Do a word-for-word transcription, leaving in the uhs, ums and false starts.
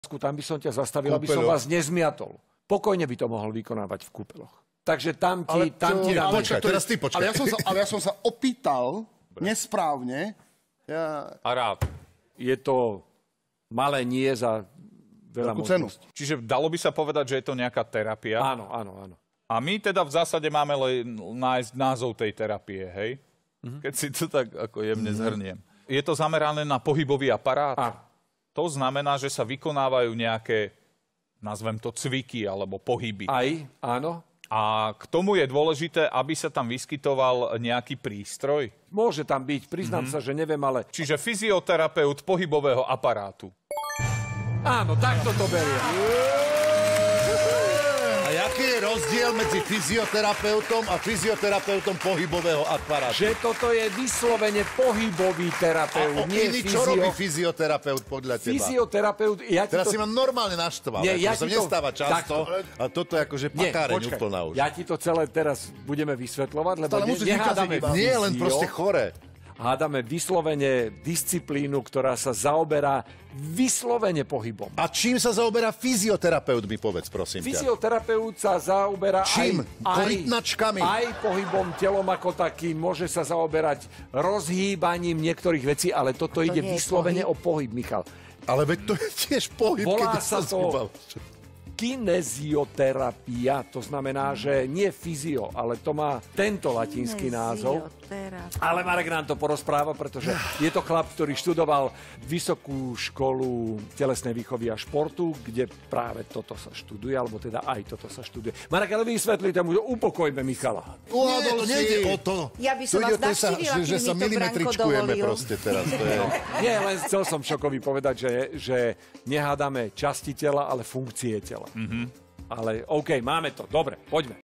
Tam by som ťa zastavil, aby som vás nezmiatol. Pokojne by to mohol vykonávať v kúpeloch. Takže tam ti, ale tam čo, ti dáme. Počkaj, teraz ty počkaj. Ale ja som sa, ale ja som sa opýtal nesprávne. Ja... A rád. Je to malé nie za veľa možností. Čiže dalo by sa povedať, že je to nejaká terapia? Áno, áno, áno. A my teda v zásade máme len nájsť názov tej terapie, hej? Mm-hmm. Keď si to tak ako jemne mm-hmm. zhrniem. Je to zamerané na pohybový aparát? Áno. To znamená, že sa vykonávajú nejaké, nazvem to, cviky alebo pohyby. Aj, áno. A k tomu je dôležité, aby sa tam vyskytoval nejaký prístroj? Môže tam byť, priznám mm-hmm. sa, že neviem, ale... Čiže fyzioterapeut pohybového aparátu. Áno, takto to berie. A aký je rozdiel medzi fyzioterapeutom a fyzioterapeutom pohybového aparátu? Že toto je vyslovene pohybový terapeut, a o, nie iný, fyzio... čo robí fyzioterapeut podľa teba? Fyzioterapeut... Ja Teraz to... si ma normálne naštval, Nie, ako ja sa to... nestáva často, tak... a toto je akože pakáreň úplná už. Ja ti to celé teraz budeme vysvetľovať, lebo ne, nehádame fyzio. Nie, len proste chore. Hádame vyslovene disciplínu, ktorá sa zaoberá vyslovene pohybom. A čím sa zaoberá fyzioterapeut, mi povedz, prosím ťa. Fyzioterapeut sa zaoberá čím? aj, Korytnačkami? aj pohybom, telom ako takým. Môže sa zaoberať rozhýbaním niektorých vecí, ale toto to ide vyslovene pohyb. o pohyb, Michal. Ale veď to je tiež pohyb. Volá sa to kinezioterapia, to znamená, že nie fyzio, ale to má tento latinský názov. Ale Marek nám to porozpráva, pretože je to chlap, ktorý študoval Vysokú školu telesnej výchovy a športu, kde práve toto sa študuje, alebo teda aj toto sa študuje. Marek, ale vysvetlite mu, upokojme Michala. Nie, to nejde o to. Ja by som vás navštívila, že sa milimetričkujeme proste teraz. To je... Nie, len chcel som Šokovi povedať, že, že nehádame časti tela, ale funkcie tela. Mm-hmm. Ale OK, máme to. Dobre, poďme.